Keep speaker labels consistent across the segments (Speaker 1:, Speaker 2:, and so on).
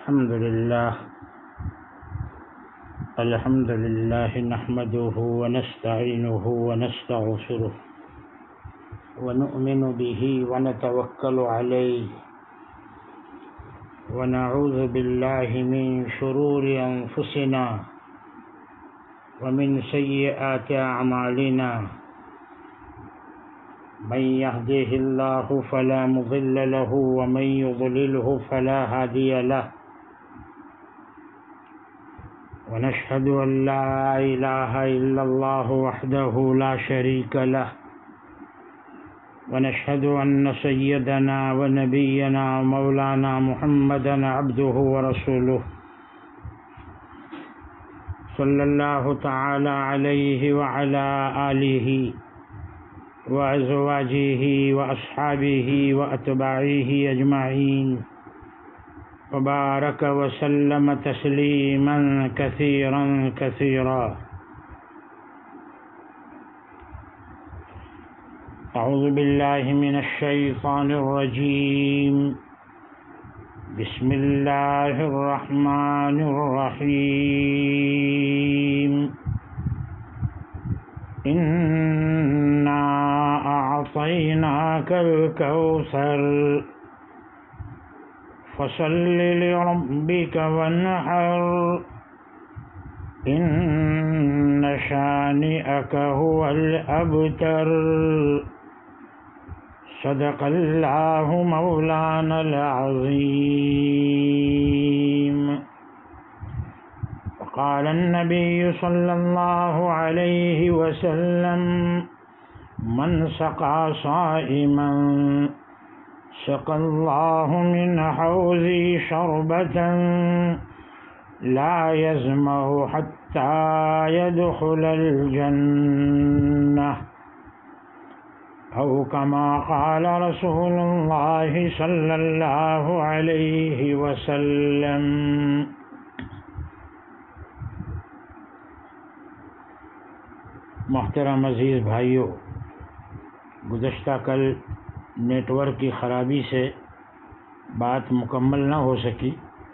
Speaker 1: الحمد لله نحمده ونستعينه ونستغفره ونؤمن به ونتوكل عليه ونعوذ بالله من شرور أنفسنا ومن سيئات أعمالنا من يهده الله فلا مضل له ومن يضلله فلا هادي له ونشهد أن لا إله إلا الله وحده لا شريك له ونشهد أن سيدنا ونبينا ومولانا محمدا عبده ورسوله صلى الله تعالى عليه وعلى آله وأزواجه وأصحابه وأتباعه أجمعين وبارك وسلم تسليما كثيرا كثيرا. أعوذ بالله من الشيطان الرجيم. بسم الله الرحمن الرحيم. إنا أعطيناك الكوثر فصل لربك وانحر إن شانئك هو الأبتر. صدق الله مولانا العظيم. وقال النبي صلى الله عليه وسلم من سقى صائما سقى الله من حوضه شربة لا يظمأ حتى يدخل الجنة أو كما قال رسول الله صلى الله عليه وسلم. محترم عزیز بھائیو، گزشتہ کل نیٹ ورک کی خرابی سے بات مکمل نہ ہو سکی.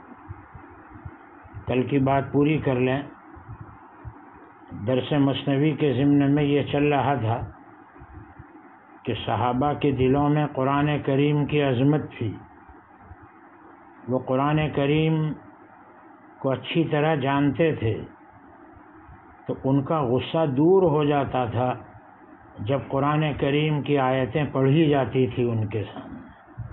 Speaker 1: کل کی بات پوری کر لیں. درس مثنوی کے ضمن میں یہ چل رہا تھا کہ صحابہ کے دلوں میں قرآن کریم کی عظمت تھی. وہ قرآن کریم کو اچھی طرح جانتے تھے، تو ان کا غصہ دور ہو جاتا تھا جب قرآن کریم کی آیتیں پڑھی جاتی تھی ان کے سامنے.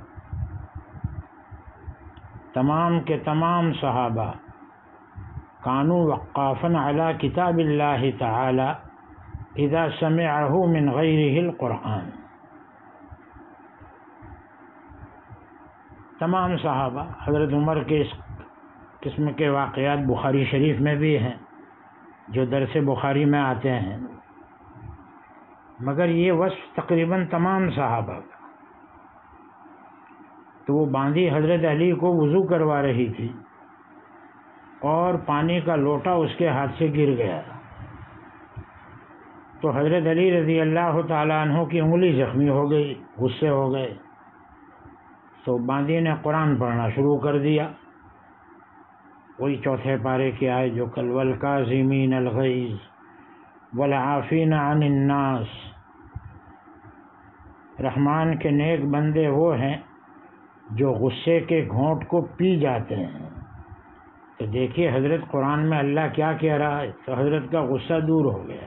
Speaker 1: تمام کے تمام صحابہ کانوا وقافا علی کتاب اللہ تعالی اذا سمعہ من غیرہ القرآن. تمام صحابہ. حضرت عمر کے اس قسم کے واقعات بخاری شریف میں بھی ہیں جو درس بخاری میں آتے ہیں، مگر یہ وصف تقریباً تمام صحابہ کا. تو وہ باندھی حضرت علی کو وضو کروا رہی تھی اور پانی کا لوٹا اس کے ہاتھ سے گر گیا، تو حضرت علی رضی اللہ تعالیٰ عنہ کی انگلی زخمی ہو گئی، غصے ہو گئے. تو باندھی نے قرآن پڑھنا شروع کر دیا. وہی چوتھے پارے کی آیت جو کل والکاظمین الغیظ والعافین عن الناس. رحمان کے نیک بندے وہ ہیں جو غصے کے گھونٹ کو پی جاتے ہیں. تو دیکھیے حضرت قرآن میں اللہ کیا کہہ رہا ہے، تو حضرت کا غصہ دور ہو گیا.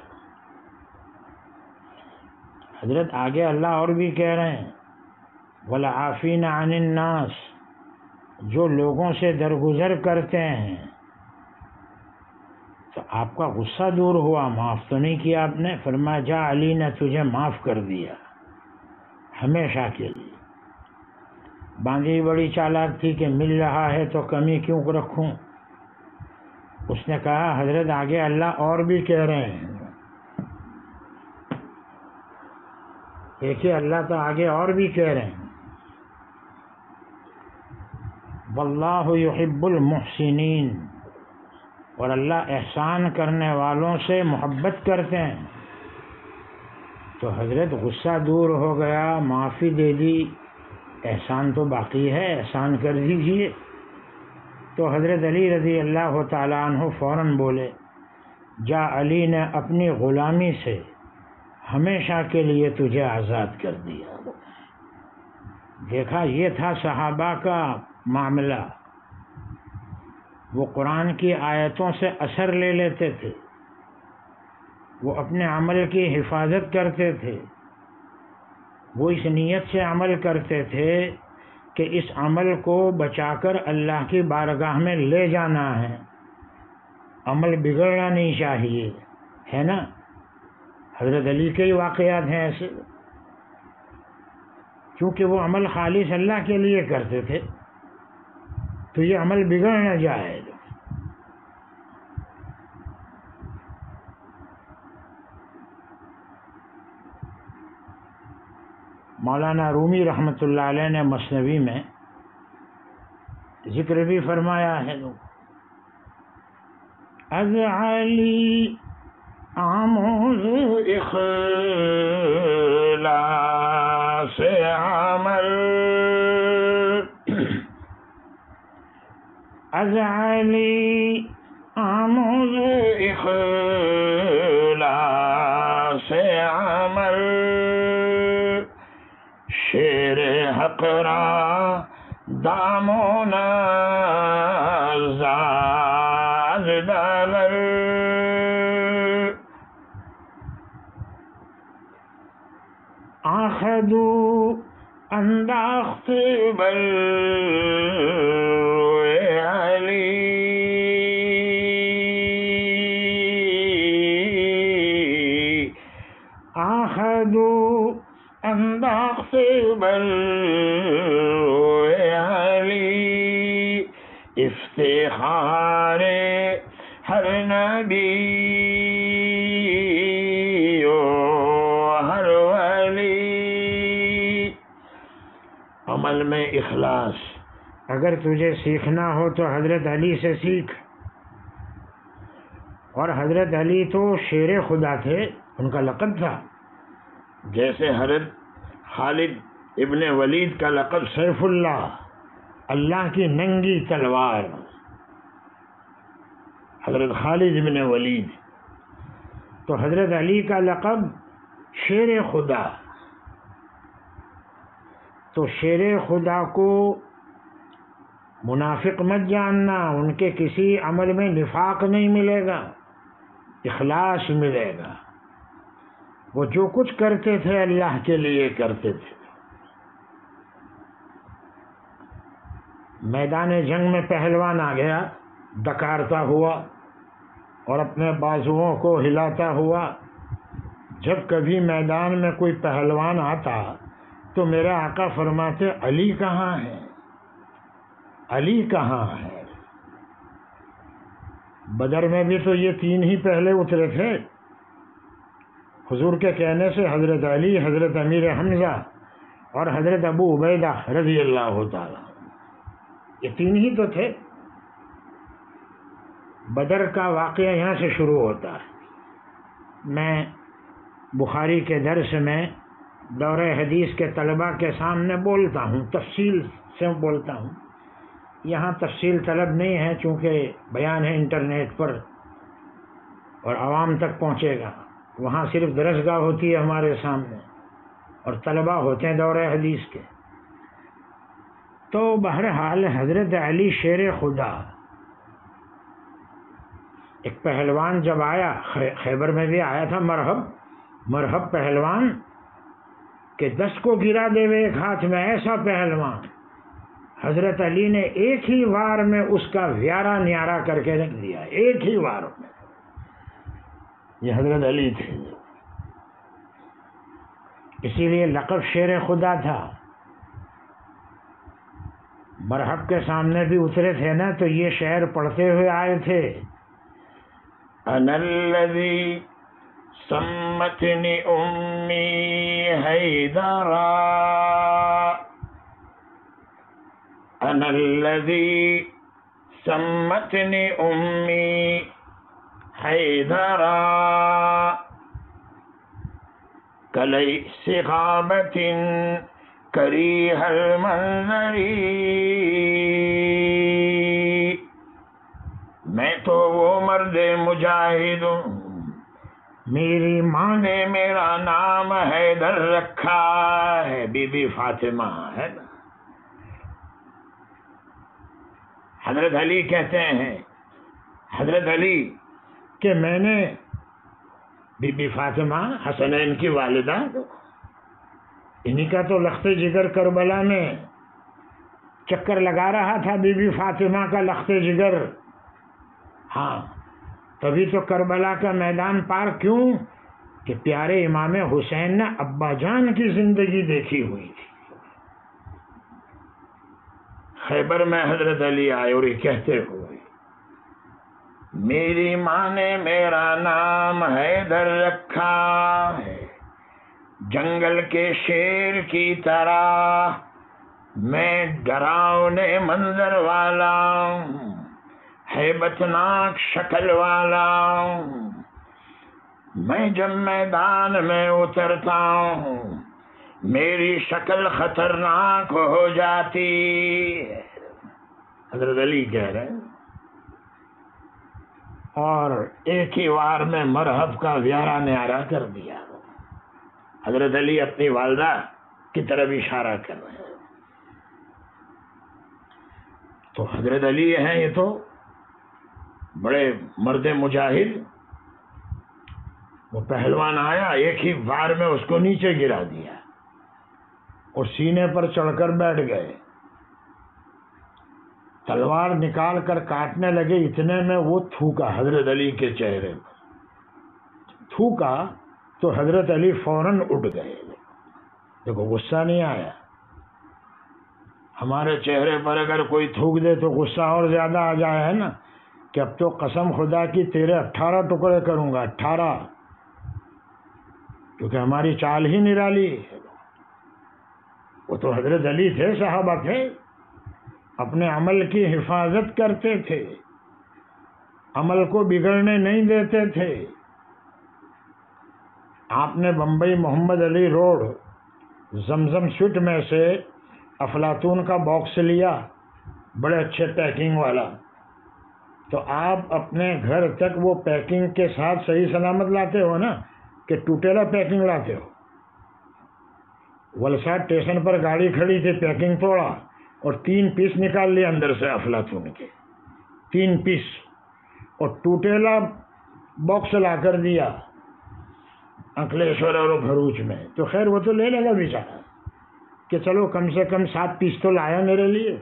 Speaker 1: حضرت آگے اللہ اور بھی کہہ رہے ہیں والعافین عن الناس، جو لوگوں سے درگزر کرتے ہیں. تو آپ کا غصہ دور ہوا، معاف تو نہیں کیا آپ نے. فرمایا جا علی نے تجھے معاف کر دیا ہمیشہ کے لیے. باندھی بڑی چالاک تھی کہ مل رہا ہے تو کمی کیوں رکھوں. اس نے کہا حضرت آگے اللہ اور بھی کہہ رہے ہیں. دیکھیے اللہ تو آگے اور بھی کہہ رہے ہیں واللہ یحب المحسنین، اور اللہ احسان کرنے والوں سے محبت کرتے ہیں. تو حضرت غصہ دور ہو گیا، معافی دے دی، احسان تو باقی ہے، احسان کر دیجئے. تو تو حضرت علی رضی اللہ تعالیٰ عنہ فوراً بولے، جا علی نے اپنی غلامی سے ہمیشہ کے لیے تجھے آزاد کر دیا۔ دیکھا، یہ تھا صحابہ کا معاملہ۔ وہ قرآن کی آیتوں سے اثر لے لیتے تھے، وہ اپنے عمل کی حفاظت کرتے تھے، وہ اس نیت سے عمل کرتے تھے کہ اس عمل کو بچا کر اللہ کی بارگاہ میں لے جانا ہے، عمل بگڑنا نہیں چاہیے، ہے نا؟ حضرت علی کے ہی واقعات ہیں ایسے، کیونکہ وہ عمل خالص اللہ کے لیے کرتے تھے، تو یہ عمل بگڑ نہ جائے۔ مولانا رومی رحمۃ اللہ علیہ نے مثنوی میں ذکر بھی فرمایا ہے، از علی آموز اخلاص عمل، از علی آموز اخلاص عمل، شیر حق را دامون زاد دلل، آخدو انداخت بل علی، آخدو انداخت بل علی، افتخار ہر نبی و ہر ولی۔ عمل میں اخلاص، اگر تجھے سیکھنا ہو تو حضرت علی سے سیکھ، اور حضرت علی تو شیر خدا تھے، ان کا لقب تھا، جیسے حضرت خالد ابن ولید کا لقب سیف اللہ، اللہ کی ننگی تلوار، حضرت خالد ابن ولید، تو حضرت علی کا لقب شیر خدا۔ تو شیر خدا کو منافق مت جاننا، ان کے کسی عمل میں نفاق نہیں ملے گا، اخلاص ملے گا، وہ جو کچھ کرتے تھے اللہ کے لیے کرتے تھے۔ میدان جنگ میں پہلوان آ گیا ڈکارتا ہوا اور اپنے بازوؤں کو ہلاتا ہوا، جب کبھی میدان میں کوئی پہلوان آتا تو میرے آقا فرماتے، علی کہاں ہے، علی کہاں ہے؟ بدر میں بھی تو یہ تین ہی پہلے اترے تھے، حضور کے کہنے سے حضرت علی، حضرت امیر حمزہ اور حضرت ابو عبیدہ رضی اللہ تعالی، یہ تین ہی تو تھے۔ بدر کا واقعہ یہاں سے شروع ہوتا ہے۔ میں بخاری کے درس میں دورہ حدیث کے طلباء کے سامنے بولتا ہوں، تفصیل سے بولتا ہوں، یہاں تفصیل طلب نہیں ہے، چونکہ بیان ہے انٹرنیٹ پر اور عوام تک پہنچے گا، وہاں صرف درسگاہ ہوتی ہے ہمارے سامنے اور طلباء ہوتے ہیں دورہ حدیث کے۔ تو بہرحال حضرت علی شیر خدا، ایک پہلوان جب آیا، خیبر میں بھی آیا تھا، مرحب پہلوان کہ 10 کو گرا دے وے ایک ہاتھ میں، ایسا پہلوان۔ حضرت علی نے ایک ہی وار میں اس کا ویارا نیارا کر کے رکھ دیا، ایک ہی وار میں۔ یہ حضرت علی تھے، اسی لیے لقب شیر خدا تھا۔ مرحب کے سامنے بھی اترے تھے نا، تو یہ شعر پڑھتے ہوئے آئے تھے، انا الذی سمتنی امی حیدرا، انا الذی سمتنی امی حیدرا، کلیس غابت کریہ المنظری، مرد مجاہد، میری ماں نے میرا نام حیدر رکھا ہے، بی بی فاطمہ ہے نا۔ حضرت علی کہتے ہیں، حضرت علی کہ میں نے بی بی فاطمہ حسنین کی والدہ، انہی کا تو لخت جگر کربلا میں چکر لگا رہا تھا، بی بی فاطمہ کا لخت جگر۔ ہاں تبھی تو کربلا کا میدان پار، کیوں کہ پیارے امام حسین نے ابا جان کی زندگی دیکھی ہوئی تھی۔ خیبر میں حضرت علی آئے اور یہ کہتے ہوئے، میری ماں نے میرا نام حیدر رکھا ہے، جنگل کے شیر کی طرح میں ڈراؤنے منظر والا ہوں، ہیبت ناک شکل والا ہوں، میں جب میدان میں اترتا ہوں میری شکل خطرناک ہو جاتی ہے، حضرت علی کہہ رہے ہیں۔ اور ایک ہی وار میں مرحب کا ویارہ نیارہ کر دیا۔ حضرت علی اپنی والدہ کی طرف اشارہ کر رہے ہیں۔ تو حضرت علی ہیں، یہ تو بڑے مرد مجاہد۔ وہ پہلوان آیا، ایک ہی وار میں اس کو نیچے گرا دیا اور سینے پر چڑھ کر بیٹھ گئے، تلوار نکال کر کاٹنے لگے، اتنے میں وہ تھوکا حضرت علی کے چہرے پر، تھوکا تو حضرت علی فوراً اٹھ گئے۔ دیکھو غصہ نہیں آیا، ہمارے چہرے پر اگر کوئی تھوک دے تو غصہ اور زیادہ آ جائے، ہے نا، کہ اب تو قسم خدا کی تیرے 18 ٹکڑے کروں گا، 18، کیونکہ ہماری چال ہی نرالی ہے۔ وہ تو حضرت علی تھے، صحابہ تھے، اپنے عمل کی حفاظت کرتے تھے، عمل کو بگڑنے نہیں دیتے تھے۔ آپ نے بمبئی محمد علی روڈ زمزم سویٹ میں سے افلاطون کا باکس لیا، بڑے اچھے پیکنگ والا، تو آپ اپنے گھر تک وہ پیکنگ کے ساتھ صحیح سلامت لاتے ہو نا، کہ ٹوٹیلا پیکنگ لاتے ہو؟ ولساد اسٹیشن پر گاڑی کھڑی تھی، پیکنگ توڑا اور 3 پیس نکال لیے اندر سے افلاطون کے، 3 پیس، اور ٹوٹیلا باکس لا کر دیا انکلیشور اور بھروچ میں۔ تو خیر وہ تو لے لگا بیچارہ کہ چلو کم سے کم 7 پیس تو لایا میرے لیے۔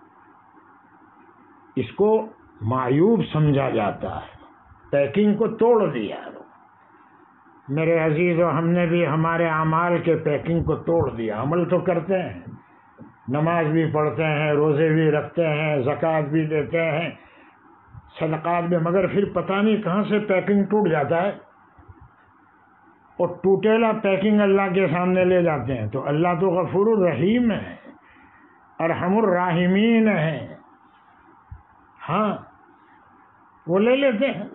Speaker 1: اس کو معیوب سمجھا جاتا ہے، پیکنگ کو توڑ دیا۔ میرے عزیزو، ہم نے بھی ہمارے اعمال کے پیکنگ کو توڑ دیا۔ عمل تو کرتے ہیں، نماز بھی پڑھتے ہیں، روزے بھی رکھتے ہیں، زکوٰۃ بھی دیتے ہیں، صدقات بھی، مگر پھر پتہ نہیں کہاں سے پیکنگ ٹوٹ جاتا ہے اور ٹوٹیلا پیکنگ اللہ کے سامنے لے جاتے ہیں۔ تو اللہ تو غفور الرحیم ہے، ارحم الراحمین ہے، ہاں وہ لے لیتے ہیں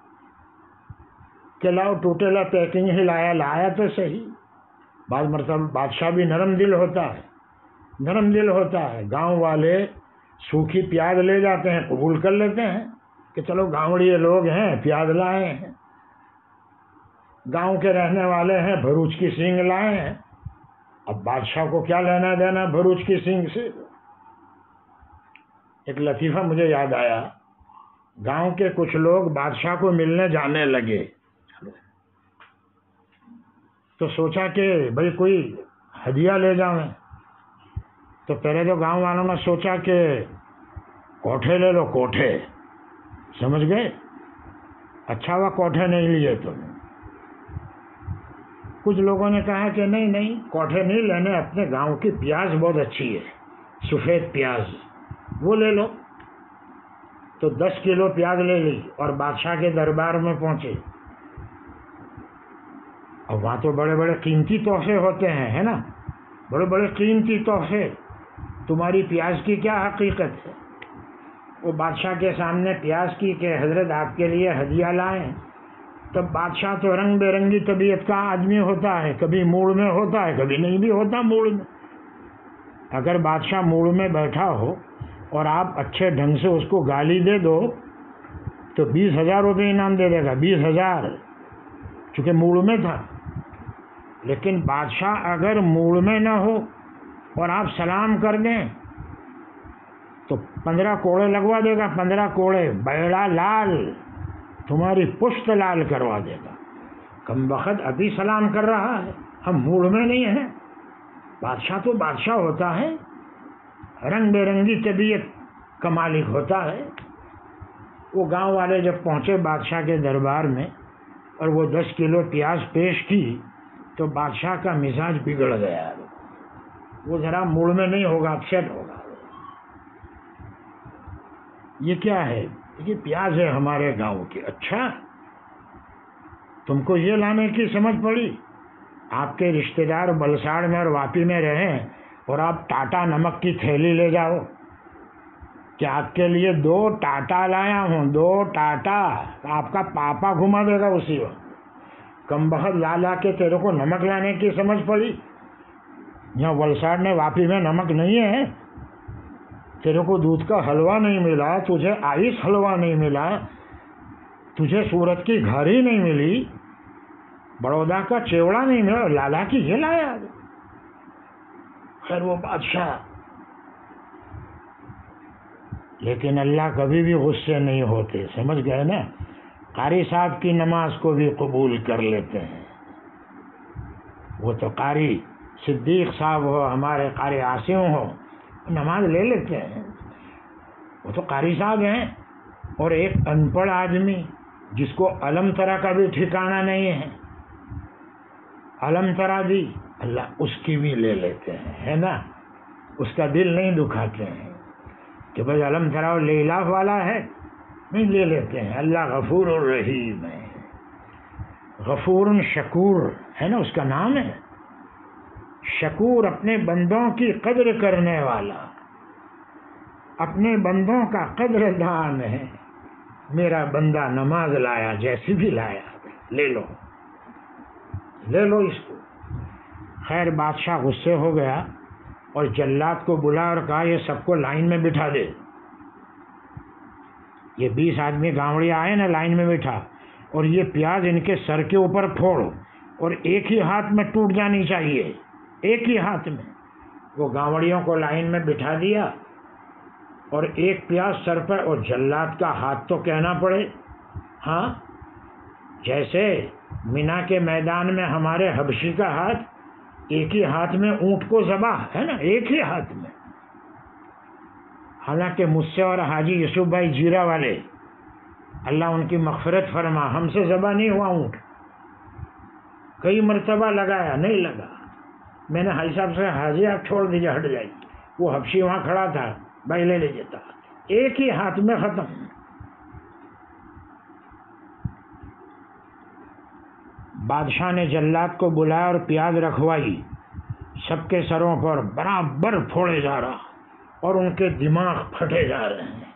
Speaker 1: کہ لاؤ ٹوٹیلا پیکنگ ہی لایا تو صحیح۔ بعض مرتبہ بادشاہ بھی نرم دل ہوتا ہے، نرم دل ہوتا ہے، گاؤں والے سوکھی پیاز لے جاتے ہیں، قبول کر لیتے ہیں کہ چلو گاؤڑیے لوگ ہیں، پیاز لائے ہیں، گاؤں کے رہنے والے ہیں، بھروچ کی سینگ لائے ہیں۔ اب بادشاہ کو کیا لینا دینا بھروچ کی سینگ سے؟ ایک لطیفہ مجھے یاد آیا، گاؤں کے کچھ لوگ بادشاہ کو ملنے جانے لگے، تو سوچا کہ بھئی کوئی ہدیہ لے جاؤں۔ تو پہلے تو گاؤں والوں نے سوچا کہ کوٹھے لے لو، کوٹھے، سمجھ گئے؟ اچھا ہوا کوٹھے نہیں لیے تم۔ کچھ لوگوں نے کہا کہ نہیں کوٹھے نہیں لینے، اپنے گاؤں کی پیاز بہت اچھی ہے، سفید پیاز، وہ لے لو۔ تو 10 کلو پیاز لے لی اور بادشاہ کے دربار میں پہنچے۔ اور وہاں تو بڑے بڑے قیمتی تحفے ہوتے ہیں، ہے نا، بڑے بڑے قیمتی تحفے۔ تمہاری پیاز کی کیا حقیقت ہے؟ وہ بادشاہ کے سامنے پیاز کی کہ حضرت آپ کے لیے ہدیہ لائیں۔ تب بادشاہ تو رنگ برنگی طبیعت کا آدمی ہوتا ہے، کبھی موڑ میں ہوتا ہے، کبھی نہیں بھی ہوتا موڑ میں۔ اگر بادشاہ موڑ میں بیٹھا ہو اور آپ اچھے ڈھنگ سے اس کو گالی دے دو تو 20,000 روپے انعام دے دے گا، 20,000، چونکہ موڑ میں تھا۔ لیکن بادشاہ اگر موڑ میں نہ ہو اور آپ سلام کر دیں تو 15 کوڑے لگوا دے گا، 15 کوڑے، بیڑا لال، تمہاری پشت لال کروا دے گا۔ کم وقت ابھی سلام کر رہا ہے، ہم موڑ میں نہیں ہیں۔ بادشاہ تو بادشاہ ہوتا ہے، رنگ برنگی طبیعت کا مالک ہوتا ہے۔ وہ گاؤں والے جب پہنچے بادشاہ کے دربار میں اور وہ 10 کلو پیاز پیش کی تو بادشاہ کا مزاج بگڑ گیا، وہ ذرا موڑ میں نہیں ہوگا، اپسیٹ ہوگا۔ یہ کیا ہے؟ یہ پیاز ہے ہمارے گاؤں کی۔ اچھا، تم کو یہ لانے کی سمجھ پڑی؟ آپ کے رشتہ دار بلساڑ میں اور واپی میں رہیں اور آپ ٹاٹا نمک کی تھیلی لے جاؤ کہ آپ کے لیے 2 ٹاٹا لایا ہوں، 2 ٹاٹا، آپ کا پاپا گھما دے گا اسی وقت۔ کم بخت لا کے تیرے کو نمک لانے کی سمجھ پڑی؟ یہاں ولساڑ میں واپی میں نمک نہیں ہے، تیرے کو دودھ کا حلوہ نہیں ملا، تجھے آئس حلوہ نہیں ملا، تجھے سورت کی گھری نہیں ملی، بڑودا کا چیوڑا نہیں ملا، لالا کی یہ لایا۔ خیر وہ بادشاہ، لیکن اللہ کبھی بھی غصے نہیں ہوتے، سمجھ گئے نا؟ قاری صاحب کی نماز کو بھی قبول کر لیتے ہیں۔ وہ تو قاری صدیق صاحب ہو، ہمارے قاری عاصم ہو، نماز لے لیتے ہیں، وہ تو قاری صاحب ہیں۔ اور ایک ان پڑھ آدمی جس کو علم ترا کا بھی ٹھکانہ نہیں ہے، علم ترا بھی اللہ اس کی بھی لے لیتے ہیں، ہے نا؟ اس کا دل نہیں دکھاتے ہیں کہ بھائی علم ترا اور لیلاف والا ہے، نہیں، لے لیتے ہیں۔ اللہ غفور الرحیم ہے، غفور شکور ہے نا، اس کا نام ہے شکور، اپنے بندوں کی قدر کرنے والا، اپنے بندوں کا قدر دان ہے۔ میرا بندہ نماز لایا، جیسی بھی لایا، لے لو لے لو اس کو۔ خیر بادشاہ غصے ہو گیا اور جلاد کو بلا اور کہا یہ سب کو لائن میں بٹھا دے، یہ 20 آدمی گاوڑیا آئے نا، لائن میں بٹھا، اور یہ پیاز ان کے سر کے اوپر پھوڑ، اور ایک ہی ہاتھ میں ٹوٹ جانی چاہیے، ایک ہی ہاتھ میں۔ وہ گاوڑیوں کو لائن میں بٹھا دیا اور ایک پیاز سر پر، اور جلاد کا ہاتھ تو کہنا پڑے، ہاں، جیسے مینا کے میدان میں ہمارے حبشی کا ہاتھ، ایک ہی ہاتھ میں اونٹ کو ذبح، ہے نا، ایک ہی ہاتھ میں۔ حالانکہ مجھ سے اور حاجی یوسف بھائی جیرا والے، اللہ ان کی مغفرت فرما، ہم سے ذبح نہیں ہوا اونٹ، کئی مرتبہ لگایا، نہیں لگا۔ میں نے حاجی صاحب سے، حاجی آپ چھوڑ دیجیے، ہٹ جائیے، وہ حبشی وہاں کھڑا تھا، بھائی لے لیجیے تھا، ایک ہی ہاتھ میں ختم۔ بادشاہ نے جلاد کو بلایا اور پیاز رکھوائی، سب کے سروں پر برابر پھوڑے جا رہا اور ان کے دماغ پھٹے جا رہے ہیں۔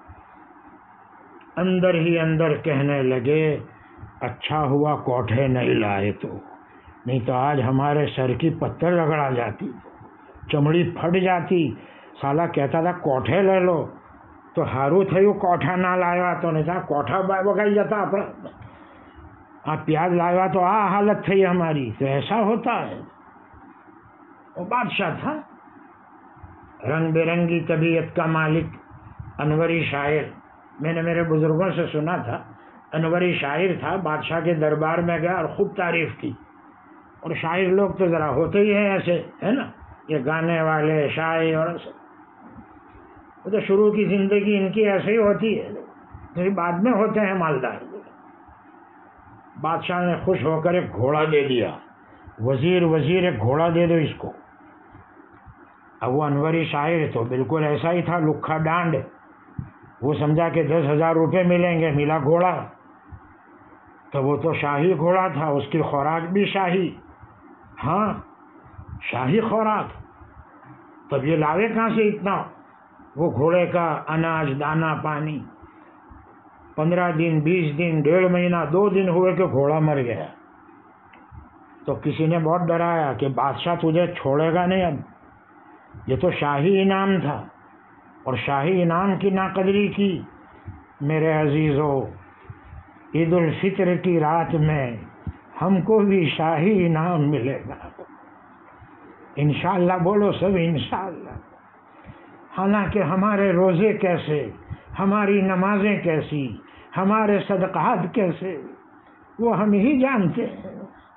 Speaker 1: اندر ہی اندر کہنے لگے اچھا ہوا کوٹھے نہیں لائے، تو نہیں تو آج ہمارے سر کی پتھر رگڑا جاتی، چمڑی پھٹ جاتی۔ سالا کہتا تھا کوٹھے لے لو، تو ہارو تھے کوٹھا نہ لایا تو نہیں تھا کوٹھا بگائی جاتا اپنا، آپ پیاز لایا تو حالت تھی ہماری۔ تو ایسا ہوتا ہے۔ وہ بادشاہ تھا، رنگ برنگی طبیعت کا مالک، انوری شاعر، میں نے میرے بزرگوں سے سنا تھا، انوری شاعر تھا، بادشاہ کے دربار میں گیا اور خوب تعریف کی۔ اور شاعر لوگ تو ذرا ہوتے ہی ہیں ایسے، ہے نا، یہ گانے والے شاعر، اور وہ تو شروع کی زندگی ان کی ایسے ہی ہوتی ہے، پھر بعد میں ہوتے ہیں مالدار۔ بادشاہ نے خوش ہو کر ایک گھوڑا دے دیا، وزیر ایک گھوڑا دے دو اس کو۔ اب وہ انوری شاعر تو بالکل ایسا ہی تھا، لکھا ڈانڈ، وہ سمجھا کہ 10,000 روپے ملیں گے، ملا گھوڑا، تو وہ تو شاہی گھوڑا تھا، اس کی خوراک بھی شاہی، ہاں شاہی خوراک، تب یہ لاوے کہاں سے اتنا؟ وہ گھوڑے کا اناج دانہ پانی، 15 دن 20 دن 1.5 مہینہ 2 دن ہوئے کہ گھوڑا مر گیا۔ تو کسی نے بہت ڈرایا کہ بادشاہ تجھے چھوڑے گا نہیں، اب یہ تو شاہی انعام تھا، اور شاہی انعام کی ناقدری کی، میرے عزیزوں، عید الفطر کی رات میں ہم کو بھی شاہی انعام ملے گا انشاءاللہ. بولو سب انشاءاللہ. حالانکہ ہمارے روزے کیسے، ہماری نمازیں کیسی، ہمارے صدقات کیسے، وہ ہم ہی جانتے ہیں.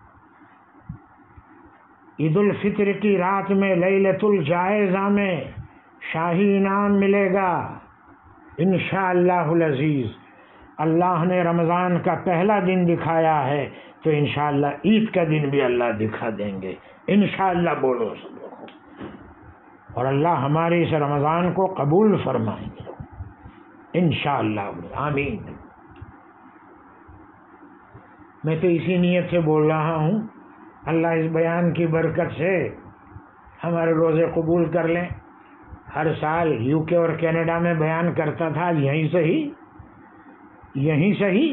Speaker 1: عید الفطر کی رات میں لیلۃ الجائزہ میں شاہی انعام ملے گا انشاءاللہ العزیز. اللہ نے رمضان کا پہلا دن دکھایا ہے تو انشاءاللہ عید کا دن بھی اللہ دکھا دیں گے انشاءاللہ. بولو سب لوگ. اور اللہ ہمارے اس رمضان کو قبول فرمائیں گے انشاءاللہ. آمین. میں تو اسی نیت سے بول رہا ہوں اللہ اس بیان کی برکت سے ہمارے روزے قبول کر لیں. ہر سال یو کے اور کینیڈا میں بیان کرتا تھا، یہیں صحیح.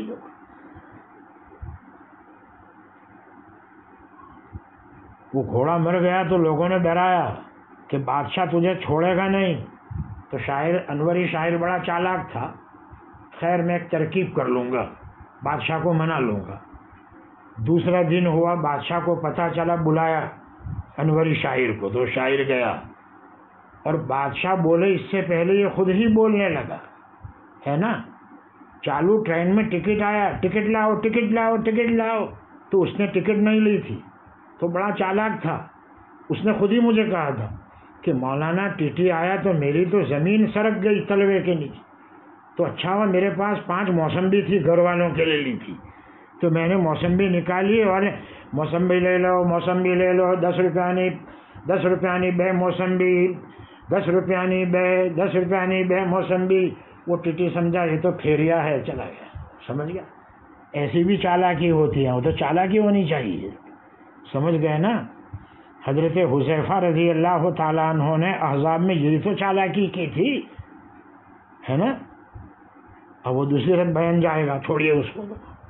Speaker 1: وہ گھوڑا مر گیا تو لوگوں نے ڈرایا کہ بادشاہ تجھے چھوڑے گا نہیں. تو شاعر، انوری شاعر بڑا چالاک تھا. خیر میں ایک ترکیب کر لوں گا، بادشاہ کو منا لوں گا. دوسرا دن ہوا، بادشاہ کو پتہ چلا، بلایا انوری شاعر کو. تو شاعر گیا اور بادشاہ بولے اس سے پہلے یہ خود ہی بولنے لگا، ہے نا. چالو ٹرین میں ٹکٹ آیا، ٹکٹ لاؤ ٹکٹ لاؤ ٹکٹ لاؤ. تو اس نے ٹکٹ نہیں لی تھی، تو بڑا چالاک تھا. اس نے خود ہی مجھے کہا تھا کہ مولانا ٹی ٹی آیا تو میری تو زمین سرک گئی تلوے کے نیچے. تو اچھا ہوا میرے پاس 5 موسمبی تھی، گھر والوں کے لیے لی تھی. تو میں نے موسمبی نکالی اور موسمبی لے لو، موسمبی لے لو، 10 روپیانی بے موسمبی، 10 روپیانی بے، 10 روپیانی بے موسمبی. وہ ٹی ٹی سمجھا یہ تو پھیریا ہے، چلا گیا. سمجھ گیا. ایسی بھی چالاکی ہوتی ہے، وہ تو چالاکی ہونی چاہیے. سمجھ گئے نا. حضرت حذیفہ رضی اللہ تعالیٰ عنہ نے احزاب میں یہی تو چالاکی کی تھی، ہے نا. اب وہ دوسری طرف بیان جائے گا، چھوڑیے اس کو.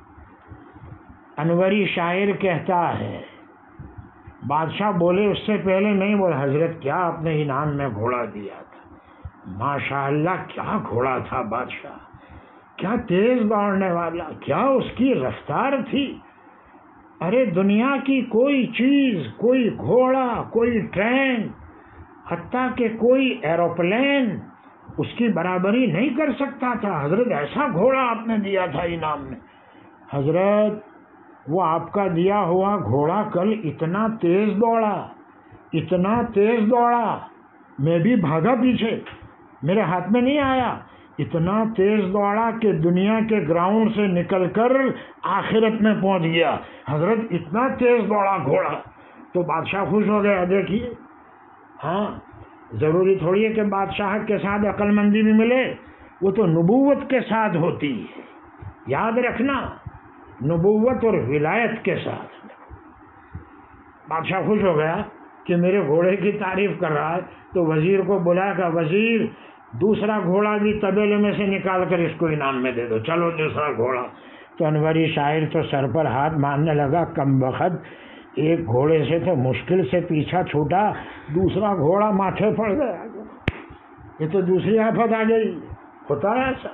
Speaker 1: انوری شاعر کہتا ہے بادشاہ بولے اس سے پہلے نہیں بولے، حضرت کیا آپ نے انعام میں گھوڑا دیا تھا؟ ماشاءاللہ کیا گھوڑا تھا بادشاہ، کیا تیز دوڑنے والا، کیا اس کی رفتار تھی. ارے دنیا کی کوئی چیز، کوئی گھوڑا، کوئی ٹرین، حتیٰ کہ کوئی ایروپلین اس کی برابری نہیں کر سکتا تھا. حضرت ایسا گھوڑا آپ نے دیا تھا انعام میں. حضرت وہ آپ کا دیا ہوا گھوڑا کل اتنا تیز دوڑا، اتنا تیز دوڑا، میں بھی بھاگا پیچھے، میرے ہاتھ میں نہیں آیا. اتنا تیز دوڑا کہ دنیا کے گراؤنڈ سے نکل کر آخرت میں پہنچ گیا. حضرت اتنا تیز دوڑا گھوڑا. تو بادشاہ خوش ہو گیا. دیکھیے، ہاں ضروری تھوڑی ہے کہ بادشاہ کے ساتھ عقل مندی بھی ملے، وہ تو نبوت کے ساتھ ہوتی ہے. یاد رکھنا، نبوت اور ولایت کے ساتھ. بادشاہ خوش ہو گیا کہ میرے گھوڑے کی تعریف کر رہا ہے. تو وزیر کو بلایا کہ وزیر دوسرا گھوڑا بھی طبیلے میں سے نکال کر اس کو انعام میں دے دو. چلو دوسرا گھوڑا. تو انوری شاعر تو سر پر ہاتھ مارنے لگا، کم بخت، ایک گھوڑے سے تو مشکل سے پیچھا چھوٹا، دوسرا گھوڑا ماتھے پڑ گیا. یہ تو دوسری آفت آ گئی. ہوتا ہے ایسا.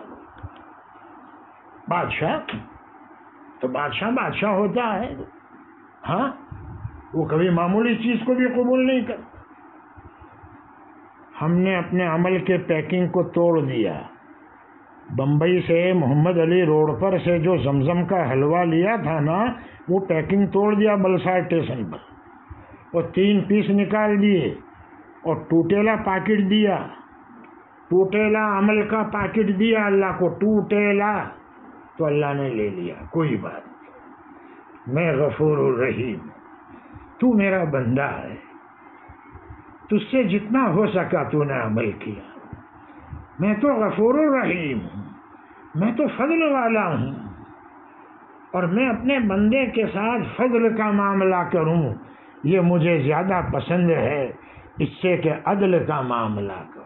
Speaker 1: بادشاہ تو بادشاہ ہوتا ہے. ہاں وہ کبھی معمولی چیز کو بھی قبول نہیں کرتا. ہم نے اپنے عمل کے پیکنگ کو توڑ دیا. بمبئی سے محمد علی روڈ پر سے جو زمزم کا حلوہ لیا تھا نا، وہ پیکنگ توڑ دیا بلسا اسٹیشن پر، اور 3 پیس نکال دیے اور ٹوٹیلا پیکٹ دیا. ٹوٹیلا عمل کا پیکٹ دیا اللہ کو، ٹوٹیلا. تو اللہ نے لے لیا. کوئی بات نہیں، میں غفور الرحیم، تو میرا بندہ ہے، تجھ سے جتنا ہو سکا تو نے عمل کیا. میں تو غفور الرحیم ہوں، میں تو فضل والا ہوں، اور میں اپنے بندے کے ساتھ فضل کا معاملہ کروں یہ مجھے زیادہ پسند ہے اس سے کہ عدل کا معاملہ کروں.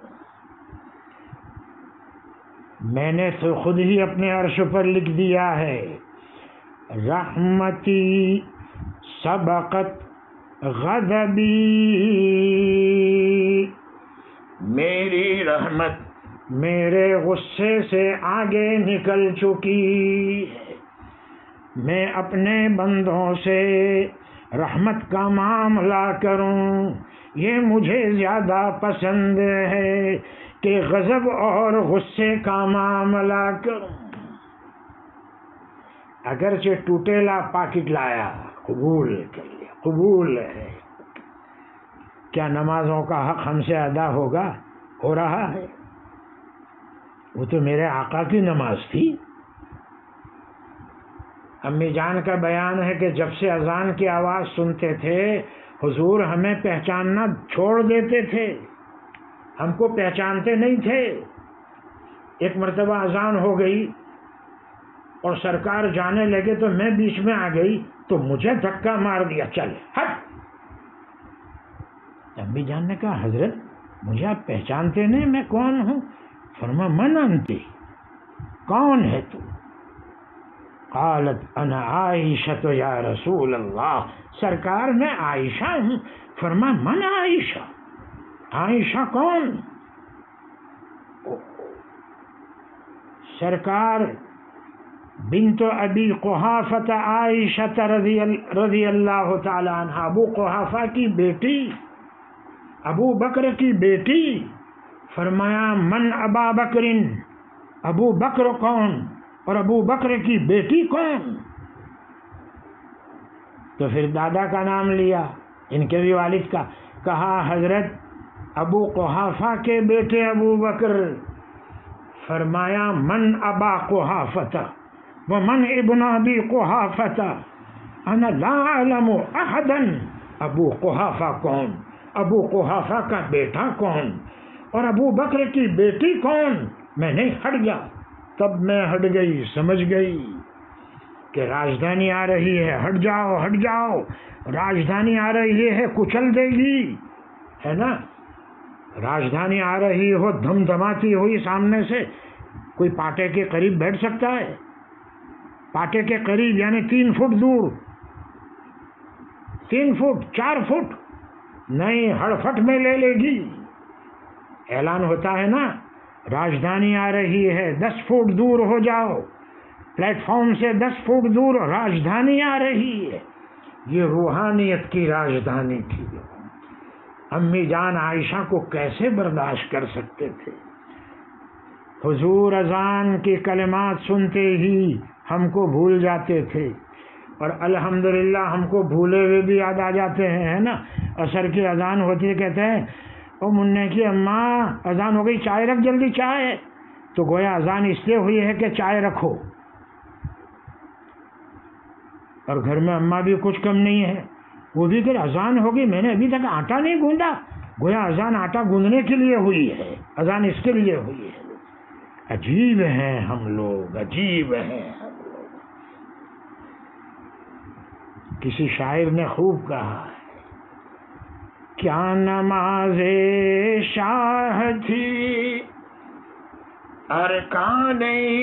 Speaker 1: میں نے تو خود ہی اپنے عرش پر لکھ دیا ہے، رحمتی سبقت غضبی، میری رحمت میرے غصے سے آگے نکل چکی ہے، میں اپنے بندوں سے رحمت کا معاملہ کروں، یہ مجھے زیادہ پسند ہے کہ غضب اور غصے کا معاملہ کروں۔ اگرچہ ٹوٹیلا پاکٹ لایا، قبول کر لیا، قبول ہے۔ کیا نمازوں کا حق ہم سے ادا ہوگا؟ ہو رہا ہے؟ وہ تو میرے آقا کی نماز تھی۔ امی جان کا بیان ہے کہ جب سے اذان کی آواز سنتے تھے حضور ہمیں پہچاننا چھوڑ دیتے تھے، ہم کو پہچانتے نہیں تھے۔ ایک مرتبہ اذان ہو گئی اور سرکار جانے لگے تو میں بیچ میں آ گئی تو مجھے دھکا مار دیا، چل ہٹ۔ امی جان نے کہا حضرت مجھے آپ پہچانتے نہیں، میں کون ہوں؟ فرما من انتی، کون ہے تو؟ قالت انا عائشہ یا رسول اللہ، سرکار میں عائشہ ہوں۔ فرما من عائشہ، عائشہ کون؟ سرکار بنت ابی قحافہ عائشہ رضی اللہ تعالی عنہ، ابو قحافہ کی بیٹی، ابو بکر کی بیٹی۔ فرمایا من ابا بکرن، ابو بکر کون اور ابو بکر کی بیٹی کون؟ تو پھر دادا کا نام لیا، ان کے بھی والد کا، کہا حضرت ابو قحافہ کے بیٹے ابو بکر۔ فرمایا من ابا قحافہ ومن ابن ابی قحافہ، انا لا اعلم احدا۔ ابو قحافہ کون، ابو قحافہ کا بیٹا کون اور ابو بکر کی بیٹی کون، میں نہیں ہٹ گیا۔ تب میں ہٹ گئی، سمجھ گئی کہ راجدھانی آ رہی ہے، ہٹ جاؤ ہٹ جاؤ، راجدھانی آ رہی ہے کچل دے گی، ہے نا؟ راجدھانی آ رہی ہو دھم دھماتی ہوئی سامنے سے، کوئی پاٹے کے قریب بیٹھ سکتا ہے؟ پاٹے کے قریب یعنی 3 فٹ دور، 3 فٹ 4 فٹ نہیں، ہڑفٹ میں لے لے گی۔ اعلان ہوتا ہے نا راجدھانی آ رہی ہے، 10 فٹ دور ہو جاؤ، پلیٹ فارم سے 10 فٹ دور راجدھانی آ رہی ہے۔ یہ روحانیت کی راجدھانی تھی۔ امی جان عائشہ کو کیسے برداشت کر سکتے تھے؟ حضور اذان کی کلمات سنتے ہی ہم کو بھول جاتے تھے، اور الحمدللہ ہم کو بھولے ہوئے بھی یاد آ جاتے ہیں، ہے نا؟ عصر کی اذان ہوتی ہے، کہتے ہیں او منع کی اماں اذان ہو گئی، چائے رکھ جلدی چائے، تو گویا اذان اس لیے ہوئی ہے کہ چائے رکھو، اور گھر میں اماں بھی کچھ کم نہیں ہے، وہ بھی کہ اذان ہوگی میں نے ابھی تک آٹا نہیں گوندا، گویا اذان آٹا گوندنے کے لیے ہوئی ہے، اذان اس کے لیے ہوئی ہے۔ عجیب ہیں ہم لوگ، عجیب ہیں ہم لوگ۔ کسی شاعر نے خوب کہا ہے، کیا نماز شاہ تھی ارکان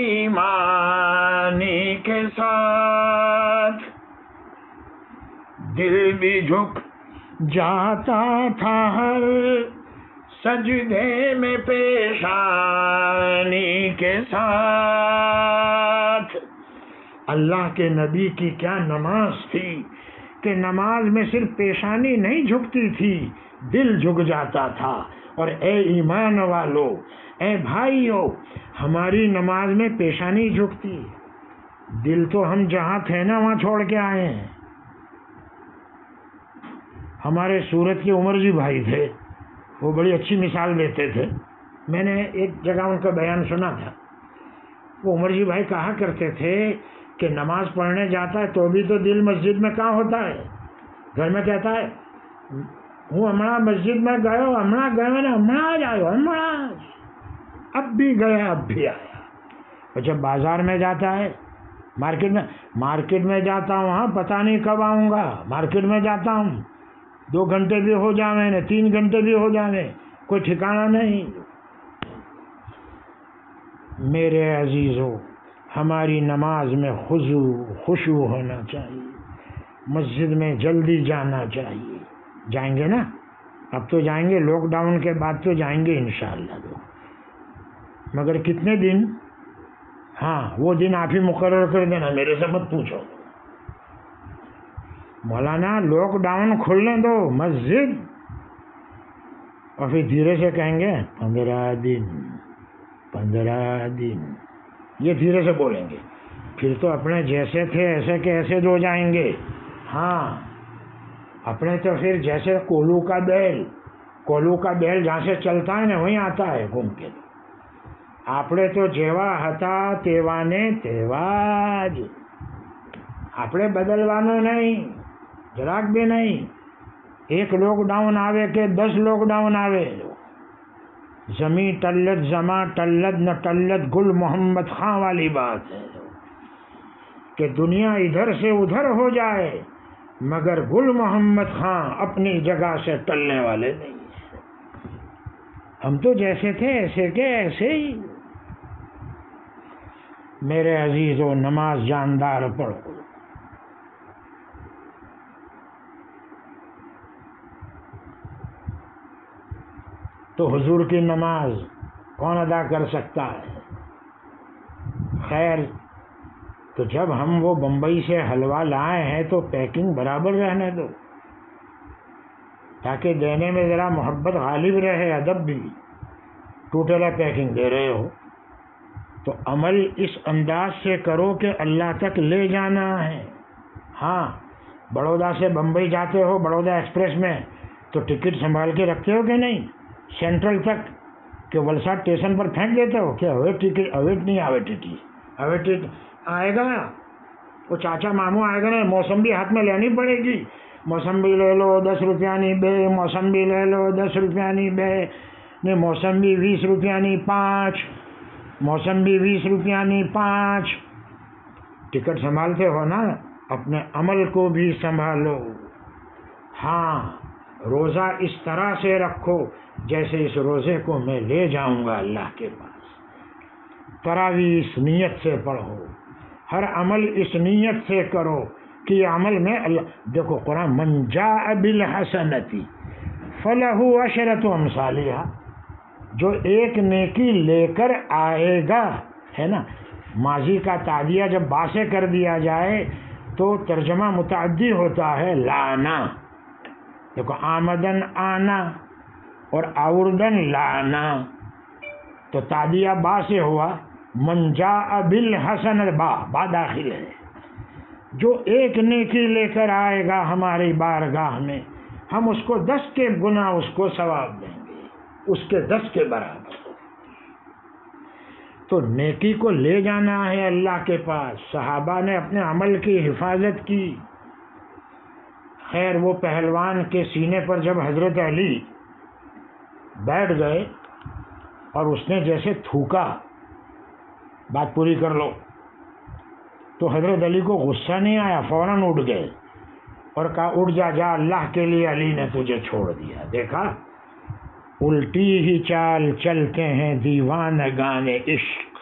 Speaker 1: ایمانی کے ساتھ، دل بھی جھک جاتا تھا ہر سجدے میں پیشانی کے ساتھ۔ اللہ کے نبی کی کیا نماز تھی کہ نماز میں صرف پیشانی نہیں جھکتی تھی، دل جھک جاتا تھا۔ اور اے ایمان والو، اے بھائیو، ہماری نماز میں پیشانی جھکتی، دل تو ہم جہاں تھے نا وہاں چھوڑ کے آئے ہیں۔ ہمارے سورت کے عمر جی بھائی تھے، وہ بڑی اچھی مثال دیتے تھے، میں نے ایک جگہ ان کا بیان سنا تھا۔ وہ عمر جی بھائی کہا کرتے تھے کہ نماز پڑھنے جاتا ہے تو بھی تو دل مسجد میں کہاں ہوتا ہے، گھر میں کہتا ہے ہوں ہمڑا مسجد میں گئے ہو، ہمڑا گئے ہو نا، ہمڑا جائے ہو، ہمڑا اب بھی گیا اب بھی آیا۔ اور جب بازار میں جاتا ہے، مارکیٹ میں جاتا ہوں، ہاں پتہ نہیں کب آؤں گا، مارکیٹ میں جاتا ہوں 2 گھنٹے بھی ہو جاویں، 3 گھنٹے بھی ہو جاویں، کوئی ٹھکانہ نہیں۔ میرے عزیزو، ہماری نماز میں خشوع ہونا چاہیے، مسجد میں جلدی جانا چاہیے۔ جائیں گے نا؟ اب تو جائیں گے، لاک ڈاؤن کے بعد تو جائیں گے انشاءاللہ۔ مگر کتنے دن؟ ہاں وہ دن آپ ہی مقرر کر دینا، میرے سے مت پوچھو۔ مولانا لاک ڈاؤن کھولنے دو مسجد، اور پھر دھیرے سے کہیں گے 15 دن 15 دن، یہ دھیرے سے بولیں گے، پھر تو اپنے جیسے تھے ایسے کے ایسے ہو جائیں گے۔ ہاں اپنے تو پھر جیسے کولو کا بیل جہاں سے چلتا ہے نا وہیں آتا ہے گھوم کے۔ આપણે તો જેવા હતા તેવાને તેવા જ، આપણે બદલવાનું નહીં જરાક બી નહીં۔ ایک لاک ڈاؤن آوے کہ 10 لاک ڈاؤن آوے، زمیں ٹلت زماں ٹلت نہ ٹلت گل محمد خان والی بات ہے کہ دنیا ادھر سے ادھر ہو جائے مگر گل محمد خان اپنی جگہ سے ٹلنے والے نہیں۔ ہم تو جیسے تھے ایسے کے ایسے ہی۔ میرے عزیزو نماز جاندار پڑھو۔ تو حضور کی نماز کون ادا کر سکتا ہے؟ خیر تو جب ہم وہ بمبئی سے حلوہ لائے ہیں تو پیکنگ برابر رہنے دو تاکہ دینے میں ذرا محبت غالب رہے، ادب بھی۔ ٹوٹلا پیکنگ دے رہے ہو تو عمل اس انداز سے کرو کہ اللہ تک لے جانا ہے۔ ہاں بڑودہ سے بمبئی جاتے ہو بڑودہ ایکسپریس میں تو ٹکٹ سنبھال کے رکھتے ہو کہ نہیں؟ سینٹرل تک کہ ولساڈ اسٹیشن پر پھینک دیتے ہو کہ اویٹ نہیں اویٹ آئے گا، وہ چاچا ماموں آئے گا نا، موسمبی ہاتھ میں لینی پڑے گی، موسمبی لے لو 10 روپیانی بے، موسمبی لے لو 10 روپیانی بے، نہیں موسمبی 20 روپیانی 5، موسمبی 20 روپیانی 5۔ ٹکٹ سنبھالتے ہو نا، اپنے عمل کو بھی سنبھالو۔ ہاں روزہ اس طرح سے رکھو جیسے اس روزے کو میں لے جاؤں گا اللہ کے پاس۔ تراویح اس نیت سے پڑھو، ہر عمل اس نیت سے کرو کہ یہ عمل میں اللہ دیکھو قرآن من جاء بالحسنۃ فلہ عشرۃ امثالھا، جو ایک نیکی لے کر آئے گا ہے نا، ماضی کا تعدیہ جب با سے کر دیا جائے تو ترجمہ متعدی ہوتا ہے لانا۔ دیکھو آمدن آنا اور آوردن لانا، تو تعدیہ با سے ہوا، من جاء بالحسنۃ با داخل ہے، جو ایک نیکی لے کر آئے گا ہماری بارگاہ میں ہم اس کو 10 کے گنا اس کو ثواب دیں گے، اس کے 10 کے برابر۔ تو نیکی کو لے جانا ہے اللہ کے پاس۔ صحابہ نے اپنے عمل کی حفاظت کی۔ خیر وہ پہلوان کے سینے پر جب حضرت علی بیٹھ گئے اور اس نے جیسے تھوکا، بات پوری کر لو، تو حضرت علی کو غصہ نہیں آیا، فوراً اٹھ گئے اور کہا اٹھ جا اللہ کے لیے علی نے تجھے چھوڑ دیا۔ دیکھا الٹی ہی چال چلتے ہیں دیوانگان عشق،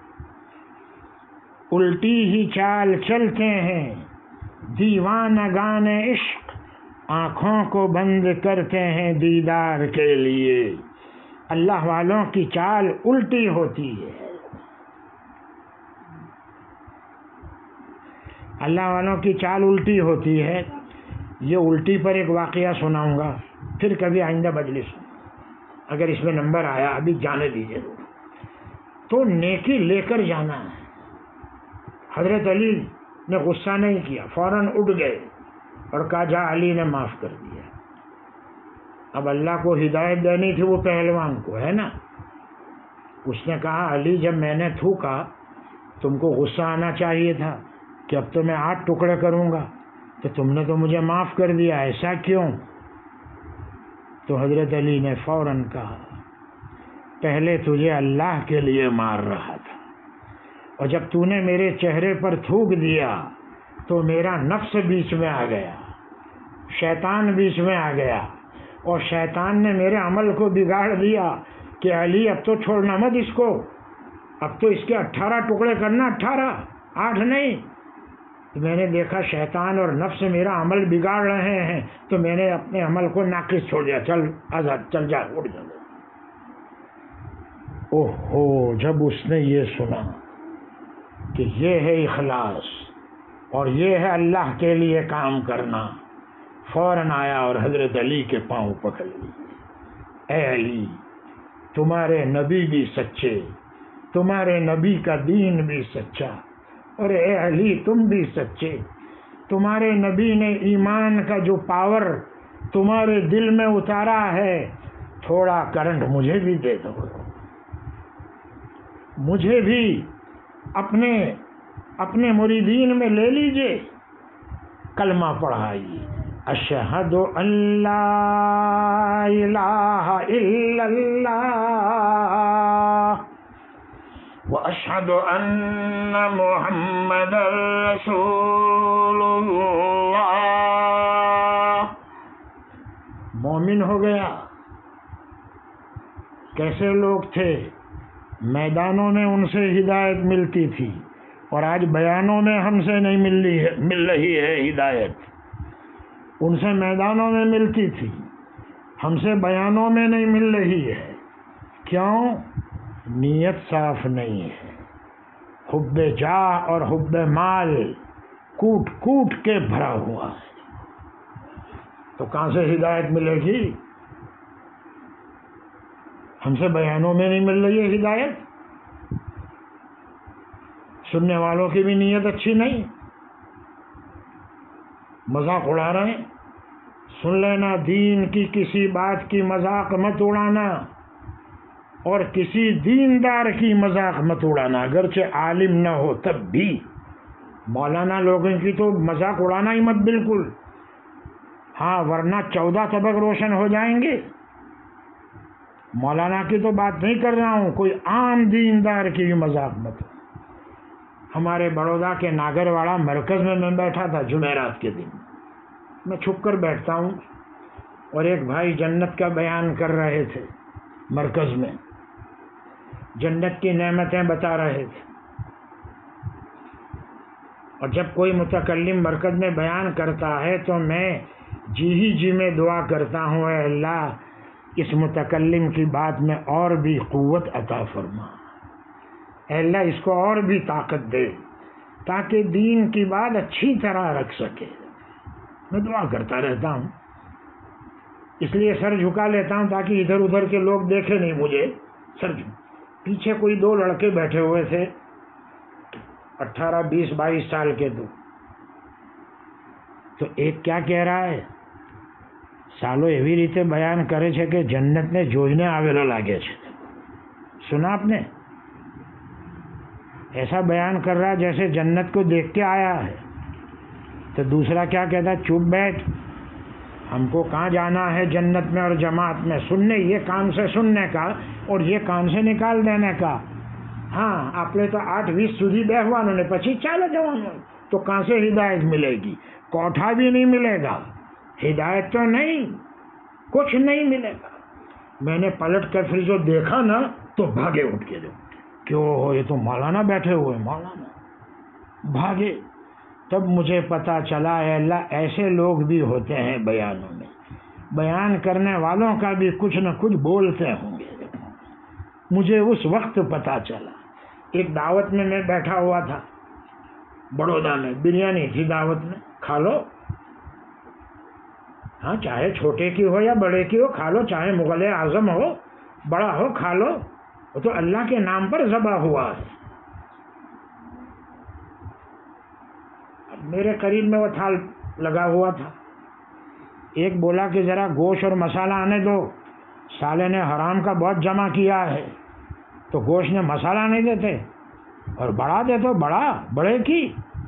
Speaker 1: الٹی ہی چال چلتے ہیں دیوانگان عشق، آنکھوں کو بند کرتے ہیں دیدار کے لیے۔ اللہ والوں کی چال الٹی ہوتی ہے، اللہ والوں کی چال الٹی ہوتی ہے۔ یہ الٹی پر ایک واقعہ سناؤں گا پھر کبھی آئندہ مجلس اگر اس میں نمبر آیا، ابھی جانے دیجیے۔ تو نیکی لے کر جانا ہے۔ حضرت علی نے غصہ نہیں کیا، فوراً اٹھ گئے اور کہا جا علی نے معاف کر دیا۔ اب اللہ کو ہدایت دینی تھی وہ پہلوان کو، ہے نا۔ اس نے کہا علی جب میں نے تھوکا تم کو غصہ آنا چاہیے تھا کہ اب تو میں 8 ٹکڑے کروں گا، تو تم نے تو مجھے معاف کر دیا، ایسا کیوں؟ تو حضرت علی نے فوراً کہا پہلے تجھے اللہ کے لیے مار رہا تھا، اور جب تو نے میرے چہرے پر تھوک دیا تو میرا نفس بیچ میں آ گیا، شیطان بیچ میں آ گیا، اور شیطان نے میرے عمل کو بگاڑ دیا کہ علی اب تو چھوڑنا مت اس کو، اب تو اس کے 18 ٹکڑے کرنا، 18 8 نہیں۔ میں نے دیکھا شیطان اور نفس میرا عمل بگاڑ رہے ہیں تو میں نے اپنے عمل کو ناقص چھوڑ دیا، چل آزاد، چل جا، اٹھ جا۔ اوہو، جب اس نے یہ سنا کہ یہ ہے اخلاص اور یہ ہے اللہ کے لیے کام کرنا، فوراً آیا اور حضرت علی کے پاؤں پکڑ لی. اے علی، تمہارے نبی بھی سچے، تمہارے نبی کا دین بھی سچا، اور اے علی تم بھی سچے. تمہارے نبی نے ایمان کا جو پاور تمہارے دل میں اتارا ہے، تھوڑا کرنٹ مجھے بھی دے دو، مجھے بھی اپنے مریدین میں لے لیجئے. کلمہ پڑھائیے، اشہد ان لا الہ الا اللہ واشہد ان محمد رسول اللہ. مومن ہو گیا. کیسے لوگ تھے؟ میدانوں میں ان سے ہدایت ملتی تھی، اور آج بیانوں میں ہم سے نہیں مل رہی ہے ہدایت. ان سے میدانوں میں ملتی تھی، ہم سے بیانوں میں نہیں مل رہی ہے. کیوں؟ نیت صاف نہیں ہے. حب جاہ اور حب مال کوٹ کوٹ کے بھرا ہوا ہے، تو کہاں سے ہدایت ملے گی؟ ہم سے بیانوں میں نہیں مل رہی ہے ہدایت. سننے والوں کی بھی نیت اچھی نہیں، مذاق اڑا رہے ہیں. سن لینا، دین کی کسی بات کی مذاق مت اڑانا، اور کسی دیندار کی مذاق مت اڑانا، اگرچہ عالم نہ ہو تب بھی. مولانا لوگوں کی تو مذاق اڑانا ہی مت بالکل. ہاں، ورنہ 14 طبق روشن ہو جائیں گے. مولانا کی تو بات نہیں کر رہا ہوں، کوئی عام دیندار کی بھی مذاق مت. ہمارے بڑودہ کے ناگرواڑہ مرکز میں بیٹھا تھا جمعرات کے دن. میں چھپ کر بیٹھتا ہوں، اور ایک بھائی جنت کا بیان کر رہے تھے مرکز میں، جنت کی نعمتیں بتا رہے تھے. اور جب کوئی متکلم مرکز میں بیان کرتا ہے تو میں جی میں دعا کرتا ہوں، اے اللہ اس متکلم کی بات میں اور بھی قوت عطا فرما، اے اللہ اس کو اور بھی طاقت دے تاکہ دین کی بات اچھی طرح رکھ سکے. میں دعا کرتا رہتا ہوں، اس لیے سر جھکا لیتا ہوں تاکہ ادھر ادھر کے لوگ دیکھیں نہیں مجھے. پیچھے کوئی 2 لڑکے بیٹھے ہوئے تھے، 18 20 22 سال کے. تو ایک کیا کہہ رہا ہے، سالو ایوی ریتے بیان کرے છે کہ જન્નત ને જોઈને આવેલો લાગે છે. سنا آپ نے؟ ایسا بیان کر رہا جیسے جنت کو دیکھ کے آیا ہے. تو دوسرا کیا کہتا ہے، چپ بیٹھ، ہم کو کہاں جانا ہے جنت میں اور جماعت میں. سننے، یہ کان سے سننے کا اور یہ کان سے نکال دینے کا. ہاں، આપણે તો 8-20 સુધી બેહવાનું ને પછી ચાલે જવાનું. તો کہاں سے ہدایت ملے گی؟ کوٹھا بھی نہیں ملے گا، ہدایت تو نہیں، کچھ نہیں ملے گا. میں نے پلٹ کر پھر جو دیکھا نا تو بھاگے اٹھ کے. کیوں ہو، یہ تو مولانا بیٹھے ہوئے، مولانا. بھاگے. تب مجھے پتا چلا اے اللہ ایسے لوگ بھی ہوتے ہیں بیانوں میں، بیان کرنے والوں کا بھی کچھ نہ کچھ بولتے ہوں گے. مجھے اس وقت پتا چلا. ایک دعوت میں بیٹھا ہوا تھا بڑودہ میں، بریانی تھی دعوت میں. کھا لو، ہاں چاہے چھوٹے کی ہو یا بڑے کی ہو کھا لو، چاہے مغل اعظم ہو بڑا ہو کھا لو، وہ تو اللہ کے نام پر ذبح ہوا ہے. میرے قریب میں وہ تھال لگا ہوا تھا. ایک بولا کہ ذرا گوشت اور مسالہ آنے دو، سالے نے حرام کا بہت جمع کیا ہے. تو گوشت نے مسالہ نہیں دیتے اور بڑا دے تو بڑے کی.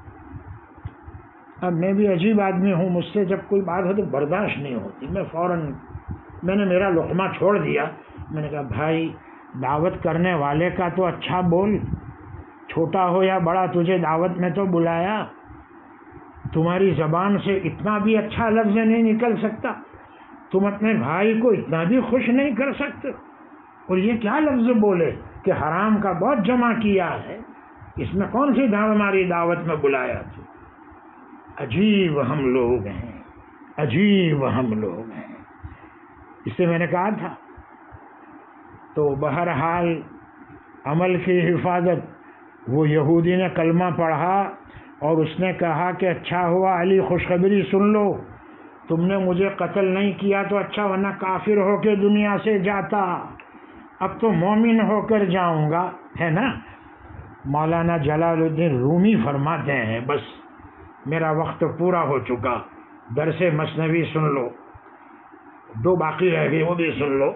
Speaker 1: اب میں بھی عجیب آدمی ہوں، مجھ سے جب کوئی بات ہو تو برداشت نہیں ہوتی. میں نے میرا لقمہ چھوڑ دیا. میں نے کہا بھائی دعوت کرنے والے کا تو اچھا بول، چھوٹا ہو یا بڑا تجھے دعوت میں تو بلایا. تمہاری زبان سے اتنا بھی اچھا لفظ نہیں نکل سکتا، تم اپنے بھائی کو اتنا بھی خوش نہیں کر سکتے. اور یہ کیا لفظ بولے کہ حرام کا بہت جمع کیا ہے، اس میں کون سی ہماری دعوت میں بلایا تھا. عجیب ہم لوگ ہیں، عجیب ہم لوگ ہیں. اس سے میں نے کہا تھا. تو بہرحال عمل کی حفاظت. وہ یہودی نے کلمہ پڑھا اور اس نے کہا کہ اچھا ہوا علی خوشخبری سن لو، تم نے مجھے قتل نہیں کیا تو اچھا، ورنہ کافر ہو کے دنیا سے جاتا، اب تو مومن ہو کر جاؤں گا، ہے نا. مولانا جلال الدین رومی فرماتے ہیں بس میرا وقت پورا ہو چکا، درس مثنوی سن لو، 2 باقی رہ گئی وہ بھی سن لو.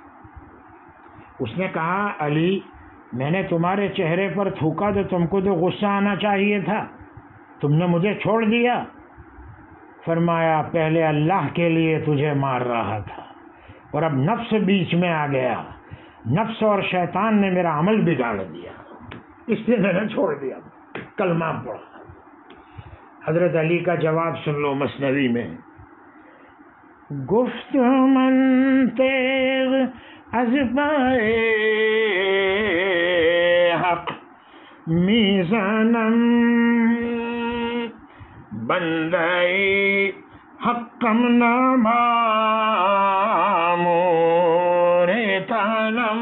Speaker 1: اس نے کہا علی میں نے تمہارے چہرے پر تھوکا تو تم کو تو غصہ آنا چاہیے تھا، تم نے مجھے چھوڑ دیا. فرمایا پہلے اللہ کے لیے تجھے مار رہا تھا اور اب نفس بیچ میں آ گیا، نفس اور شیطان نے میرا عمل بگاڑ دیا، اس لیے میں نے چھوڑ دیا، کلمہ پڑھا. حضرت علی کا جواب سن لو مثنوی میں. گفت من تیغ از پائے حق میزانم، بندائی حقم نامامور تانم.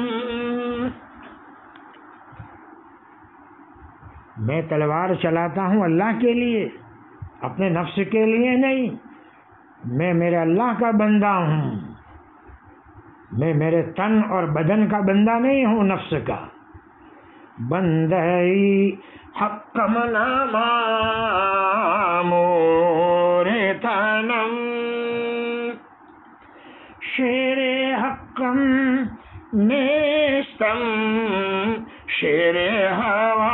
Speaker 1: میں تلوار چلاتا ہوں اللہ کے لیے، اپنے نفس کے لیے نہیں. میں میرے اللہ کا بندہ ہوں، میں میرے تن اور بدن کا بندہ نہیں ہوں، نفس کا. بندائی حقم نامامور تانم، شیر حقم نیستم شیر ہوا،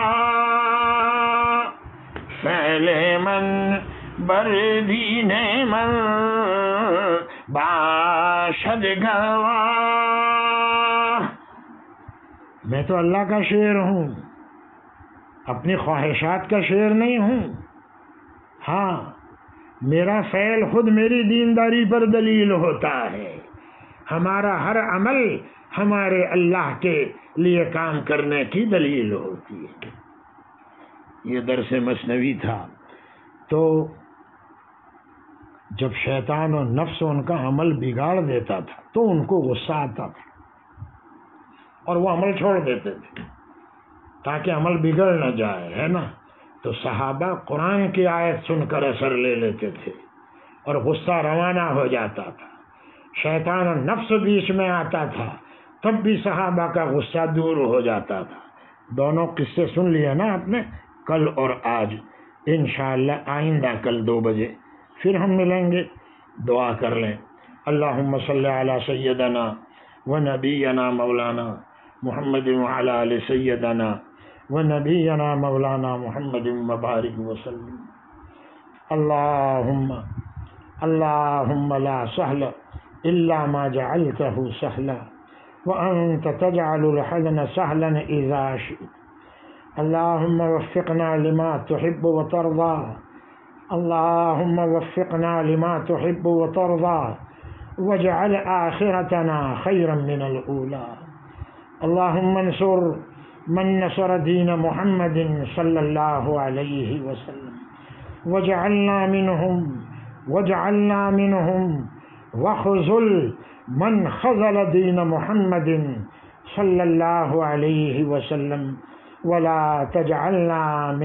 Speaker 1: فعل من بر دین من باشد گواہ. میں تو اللہ کا شیر ہوں، اپنی خواہشات کا شیر نہیں ہوں. ہاں میرا فعل خود میری دینداری پر دلیل ہوتا ہے، ہمارا ہر عمل ہمارے اللہ کے لیے کام کرنے کی دلیل ہوتی ہے. یہ درس مثنوی تھا. تو جب شیطان اور نفس ان کا عمل بگاڑ دیتا تھا تو ان کو غصہ آتا تھا اور وہ عمل چھوڑ دیتے تھے تاکہ عمل بگڑ نہ جائے، ہے نا. تو صحابہ قرآن کی آیت سن کر اثر لے لیتے تھے اور غصہ روانہ ہو جاتا تھا. شیطان اور نفس بیچ میں آتا تھا تب بھی صحابہ کا غصہ دور ہو جاتا تھا. دونوں قصے سن لیے نا آپ نے، کل اور آج. انشاءاللہ آئندہ کل 2 بجے پھر ہم ملیں گے. دعا کر لیں. اللہم صلی علی سیدنا و نبینا مولانا محمد وعلی آل سیدنا و نبینا مولانا محمد مبارک وسلم. اللہم لا سہل الا ما جعلته سہلا وانت تجعل الحزن سہلا اذا شئت. اللہم وفقنا لما تحب وترضى، اللہم وفقنا لما تحب وترضى واجعل آخرتنا خيرا من الأولى. اللہم انصر من نصر دین محمد صلی اللہ علیہ وسلم واجعلنا منهم وخذل من خذل دین محمد صلی اللہ علیہ وسلم ولا تجعلنا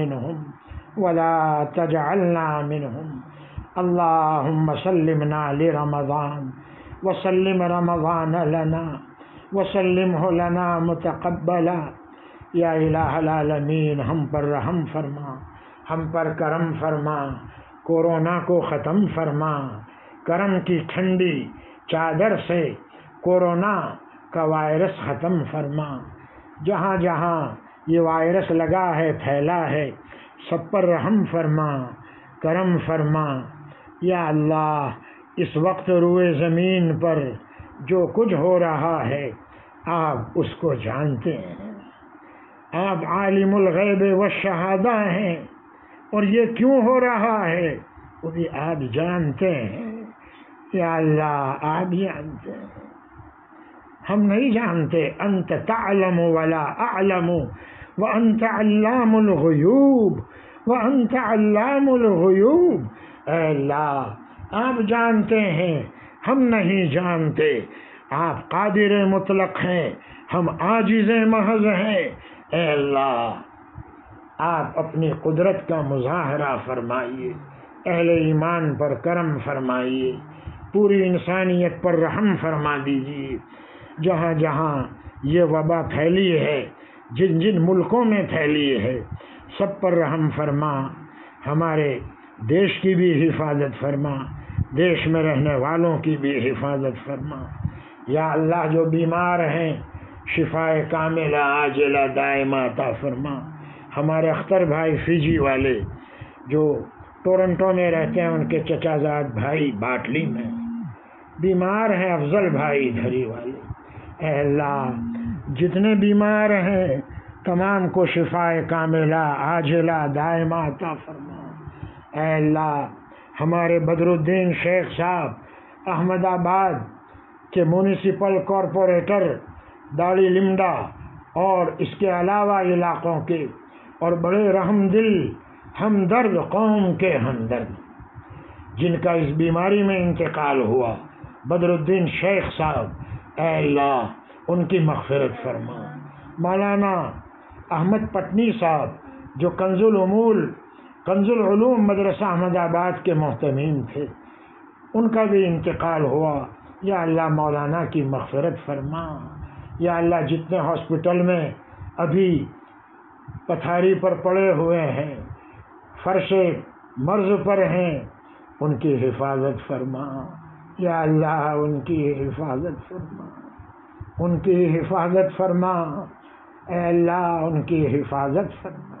Speaker 1: منهم. اللہم سلمنا لرمضان وسلم رمضان لنا وسلمه لنا متقبلا. یا الہ العالمین ہم پر رحم فرما، ہم پر کرم فرما، کورونا کو ختم فرما، کرم کی ٹھنڈی چادر سے کورونا کا وائرس ختم فرما. جہاں جہاں یہ وائرس لگا ہے، پھیلا ہے، سب پر رحم فرما، کرم فرما. یا اللہ اس وقت روئے زمین پر جو کچھ ہو رہا ہے آپ اس کو جانتے ہیں، آپ عالم الغیب والشہادہ ہیں، اور یہ کیوں ہو رہا ہے وہ بھی آپ جانتے ہیں. یا اللہ آپ جانتے ہیں، ہم نہیں جانتے. انت تعلم ولا اعلم وانت علام الغیوب وانت علام الغیوب. اے اللہ آپ جانتے ہیں، ہم نہیں جانتے. آپ قادر مطلق ہیں، ہم عاجز محض ہیں، اے اللہ آپ اپنی قدرت کا مظاہرہ فرمائیے، اہل ایمان پر کرم فرمائیے، پوری انسانیت پر رحم فرما دیجیے۔ جہاں جہاں یہ وبا پھیلی ہے، جن جن ملکوں میں پھیلی ہے، سب پر رحم فرما، ہمارے دیش کی بھی حفاظت فرما، دیش میں رہنے والوں کی بھی حفاظت فرما۔ یا اللہ جو بیمار ہیں شفائے کاملہ عاجلہ دائمہ عطا فرما۔ ہمارے اختر بھائی فیجی والے جو ٹورنٹو میں رہتے ہیں، ان کے چچا زاد بھائی باٹلی میں بیمار ہیں، افضل بھائی دھری والے، اے اللہ جتنے بیمار ہیں تمام کو شفائے کاملہ عاجلہ دائمہ عطا فرما۔ اے اللہ ہمارے بدر الدین شیخ صاحب احمد آباد کے میونسپل کارپوریٹر داڑی لمڈا اور اس کے علاوہ علاقوں کے اور بڑے رحم دل ہمدرد قوم کے ہمدرد جن کا اس بیماری میں انتقال ہوا، بدر الدین شیخ صاحب، اے اللہ ان کی مغفرت فرما۔ مولانا احمد پٹنی صاحب جو کنز العلوم مدرسہ احمد آباد کے محتمین تھے، ان کا بھی انتقال ہوا، یا اللہ مولانا کی مغفرت فرما۔ یا اللہ جتنے ہاسپٹل میں ابھی پتھاری پر پڑے ہوئے ہیں، فرش مرض پر ہیں، ان کی حفاظت فرما۔ یا اللہ ان کی حفاظت فرما، ان کی حفاظت فرما، اے اللہ ان کی حفاظت فرما۔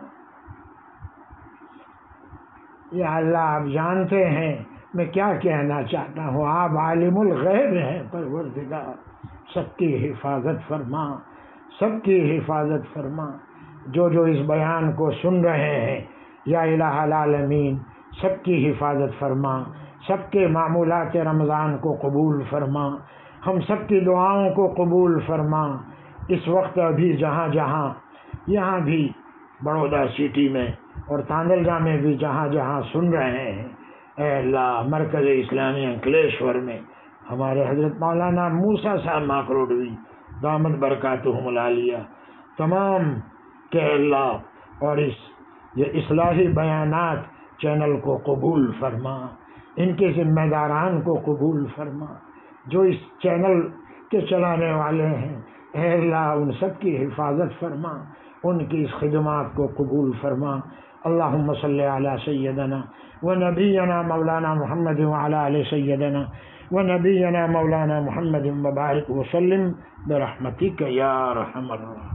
Speaker 1: یا اللہ آپ جانتے ہیں میں کیا کہنا چاہتا ہوں، آپ عالم الغیب ہیں پروردگار، سب کی حفاظت فرما، سب کی حفاظت فرما۔ جو اس بیان کو سن رہے ہیں یا الہ العالمین سب کی حفاظت فرما، سب کے معمولات رمضان کو قبول فرما، ہم سب کی دعاؤں کو قبول فرما۔ اس وقت ابھی جہاں جہاں یہاں بھی بڑودہ سٹی میں اور تاندلجا میں بھی جہاں جہاں سن رہے ہیں، اے اللہ مرکز اسلامی انکلیشور میں ہمارے حضرت مولانا موسیٰ صاحب ماکروڈوی دامت برکاتہم العالیہ تمام کہ اللہ اور یہ اصلاحی بیانات چینل کو قبول فرما، ان کے ذمہ داران کو قبول فرما، جو اس چینل کے چلانے والے ہیں، اے اللہ ان سب کی حفاظت فرما، ان کی اس خدمات کو قبول فرما۔ اللہم صلی علی سیدنا و نبینا مولانا محمد وعلی آل سیدنا و نبینا مولانا محمد وبارک وسلم برحمتک یا ارحم الراحمین۔